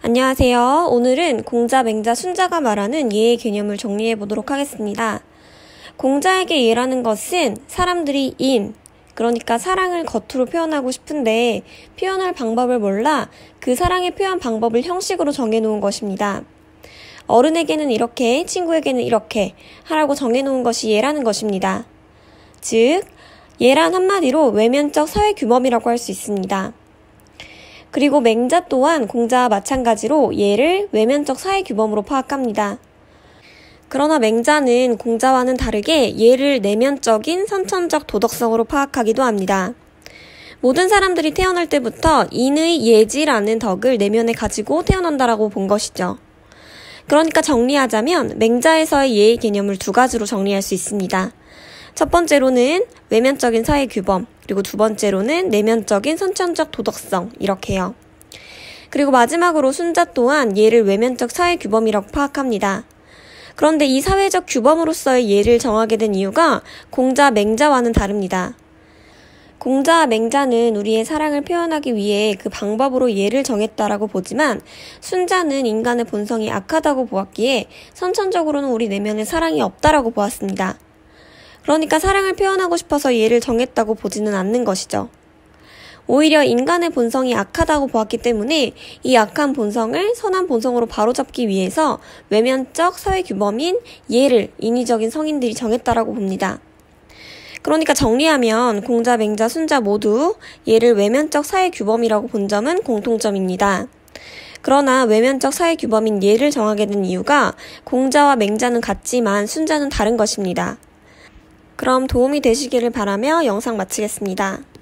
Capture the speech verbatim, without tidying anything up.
안녕하세요. 오늘은 공자, 맹자, 순자가 말하는 예의 개념을 정리해 보도록 하겠습니다. 공자에게 예라는 것은 사람들이 인, 그러니까 사랑을 겉으로 표현하고 싶은데 표현할 방법을 몰라 그 사랑의 표현 방법을 형식으로 정해놓은 것입니다. 어른에게는 이렇게, 친구에게는 이렇게 하라고 정해놓은 것이 예라는 것입니다. 즉, 예란 한마디로 외면적 사회규범이라고 할 수 있습니다. 그리고 맹자 또한 공자와 마찬가지로 예를 외면적 사회규범으로 파악합니다. 그러나 맹자는 공자와는 다르게 예를 내면적인 선천적 도덕성으로 파악하기도 합니다. 모든 사람들이 태어날 때부터 인의 예지라는 덕을 내면에 가지고 태어난다라고 본 것이죠. 그러니까 정리하자면 맹자에서의 예의 개념을 두 가지로 정리할 수 있습니다. 첫 번째로는 외면적인 사회규범, 그리고 두 번째로는 내면적인 선천적 도덕성, 이렇게요. 그리고 마지막으로 순자 또한 예를 외면적 사회규범이라고 파악합니다. 그런데 이 사회적 규범으로서의 예를 정하게 된 이유가 공자, 맹자와는 다릅니다. 공자와 맹자는 우리의 사랑을 표현하기 위해 그 방법으로 예를 정했다라고 보지만 순자는 인간의 본성이 악하다고 보았기에 선천적으로는 우리 내면에 사랑이 없다라고 보았습니다. 그러니까 사랑을 표현하고 싶어서 예를 정했다고 보지는 않는 것이죠. 오히려 인간의 본성이 악하다고 보았기 때문에 이 악한 본성을 선한 본성으로 바로잡기 위해서 외면적 사회규범인 예를 인위적인 성인들이 정했다라고 봅니다. 그러니까 정리하면 공자, 맹자, 순자 모두 예를 외면적 사회규범이라고 본 점은 공통점입니다. 그러나 외면적 사회규범인 예를 정하게 된 이유가 공자와 맹자는 같지만 순자는 다른 것입니다. 그럼 도움이 되시기를 바라며 영상 마치겠습니다.